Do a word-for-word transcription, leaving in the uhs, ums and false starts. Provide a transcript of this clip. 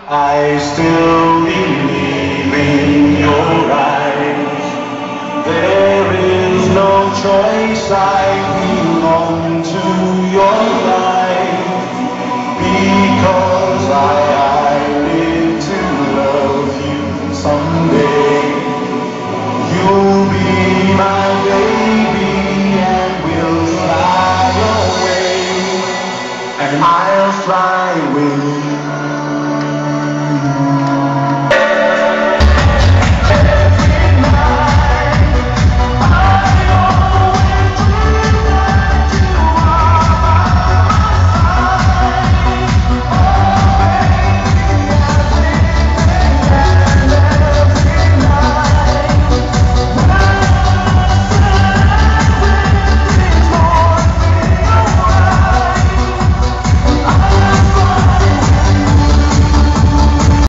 I still believe in your eyes. There is no choice, I belong to your life. Because I, I live to love you someday. You'll be my baby and we'll fly away. And I'll fly with you.